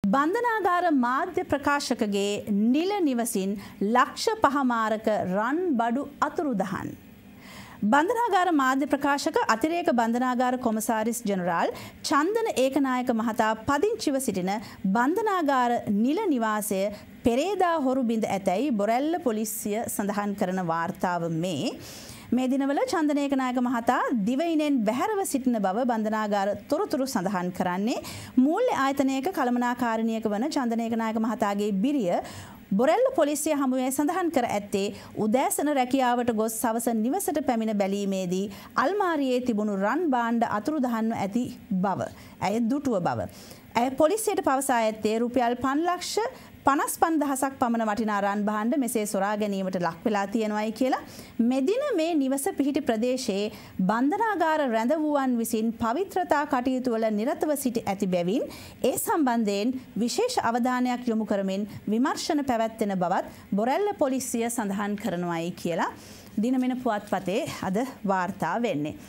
බන්ධනාගාර මාධ්‍ය ප්‍රකාශකගේ නිල නිවසින් ලක්ෂ 5 මාරක රන් බඩු අතුරුදහන්. බන්ධනාගාර මාධ්‍ය ප්‍රකාශක අතිරේක බන්ධනාගාර කොමසාරිස් ජෙනරාල් චන්දන ඒකනායක මහතා පදිංචිව සිටින බන්ධනාගාර නිල නිවාසය පෙරේදා හොරු බිඳ ඇතැයි බොරැල්ල පොලිසිය සඳහන් කරන වාර්තාව මේ දිනවල චන්දන ඒකනායක මහතා දිවයිනෙන් බැහැරව සිටින බව බන්ධනාගාර තොරතුරු සඳහන් කරන්නේ මූල්‍ය ආයතනයක කළමනාකාරිනියක වන චන්දන ඒකනායක මහතාගේ බිරිය බොරැල්ල පොලිසිය හමුවේ සඳහන් කර ඇත්තේ උදෑසන රැකියාවට ගොස් සවස නිවසට පැමිණ බැලීමේදී අල්මාරියේ තිබුණු රන් භාණ්ඩ අතුරුදහන්ව ඇති බව. ඇය දුටුව බව. ඇය පොලිසියට පවසා ඇත්තේ රුපියල් 5,55,000ක් පමණ වටිනා රන් භාණ්ඩ මෙසේ සොරා ගැනීමට ලක් වෙලා තියෙනවායි කියලා. මෙදින මේ නිවස පිහිටි ප්‍රදේශයේ බන්ධනාගාර රැඳවුවන් විසින් පවිත්‍රතා කටයුතු වල නිරතව සිටි ඇති බැවින් ඒ සම්බන්ධයෙන් විශේෂ අවධානයක් යොමු කරමින් විමර්ශන පැවැත්වෙන බවත් බොරැල්ල පොලිසිය සඳහන් කරනවායි කියලා දිනමෙන පුවත්පතේ අද වාර්තා වෙන්නේ.